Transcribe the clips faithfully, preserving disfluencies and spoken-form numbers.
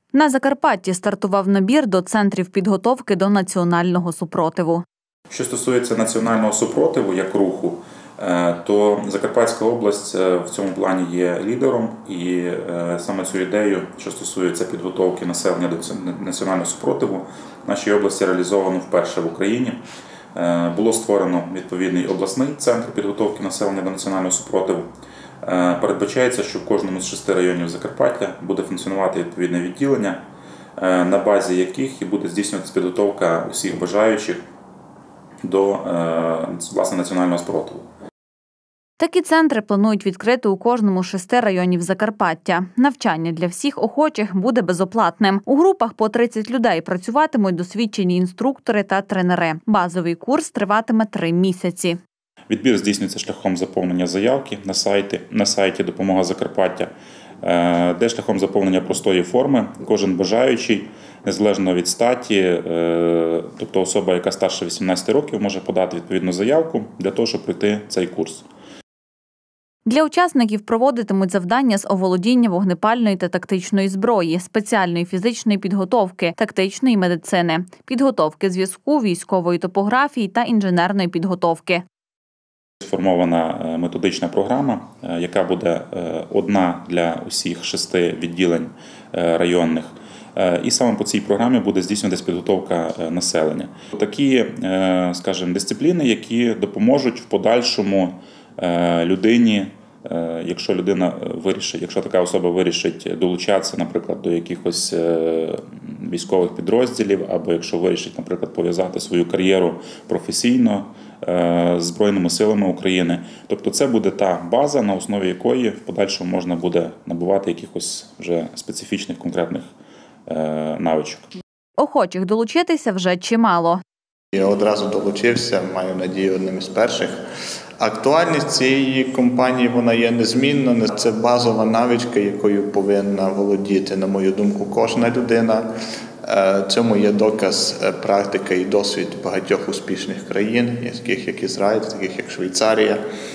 На Закарпатті стартував набір до центрів підготовки до національного супротиву. Що стосується національного супротиву як руху, то Закарпатська область в цьому плані є лідером, і саме цю ідею, що стосується підготовки населення до національного супротиву, в нашій області реалізовано вперше в Україні. Було створено відповідний обласний центр підготовки населення до національного супротиву. Передбачається, що в кожному з шести районів Закарпаття буде функціонувати відповідне відділення, на базі яких і буде здійснюватися підготовка усіх бажаючих до власне національного спротиву. Такі центри планують відкрити у кожному з шести районів Закарпаття. Навчання для всіх охочих буде безоплатним. У групах по тридцять людей працюватимуть досвідчені інструктори та тренери. Базовий курс триватиме три місяці. Відбір здійснюється шляхом заповнення заявки на сайті, на сайті «Допомога Закарпаття», де шляхом заповнення простої форми кожен бажаючий, незалежно від статі, тобто особа, яка старше вісімнадцяти років, може подати відповідну заявку для того, щоб пройти цей курс. Для учасників проводитимуть завдання з оволодіння вогнепальної та тактичної зброї, спеціальної фізичної підготовки, тактичної медицини, підготовки зв'язку, військової топографії та інженерної підготовки. Сформована методична програма, яка буде одна для усіх шести відділень районних. І саме по цій програмі буде здійснюватися підготовка населення. Такі, скажімо, дисципліни, які допоможуть в подальшому людині, якщо людина вирішить, якщо така особа вирішить долучатися, наприклад, до якихось військових підрозділів, або якщо вирішить, наприклад, пов'язати свою кар'єру професійно з Збройними силами України. Тобто це буде та база, на основі якої в подальшому можна буде набувати якихось вже специфічних конкретних навичок. Охочих долучитися вже чимало. Я одразу долучився, маю надію, одним із перших. Актуальність цієї компанії, вона є незмінна. Це базова навичка, якою повинна володіти, на мою думку, кожна людина. Цьому є доказ практика і досвід багатьох успішних країн, таких як Ізраїль, таких як Швейцарія,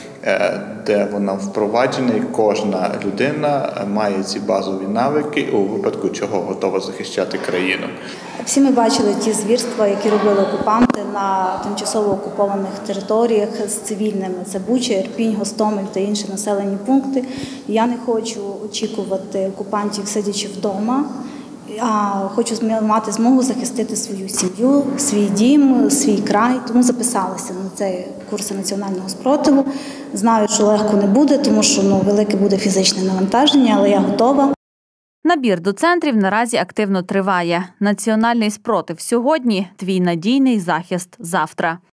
де вона впроваджена, і кожна людина має ці базові навики, у випадку чого готова захищати країну. Всі ми бачили ті звірства, які робили окупанти на тимчасово окупованих територіях з цивільними. Це Буча, Ірпінь, Гостомель та інші населені пункти. Я не хочу очікувати окупантів, сидячи вдома, а хочу мати змогу захистити свою сім'ю, свій дім, свій край. Тому записалася на цей курс національного спротиву. Знаю, що легко не буде, тому що ну, велике буде фізичне навантаження, але я готова. Набір до центрів наразі активно триває. Національний спротив сьогодні – твій надійний захист завтра.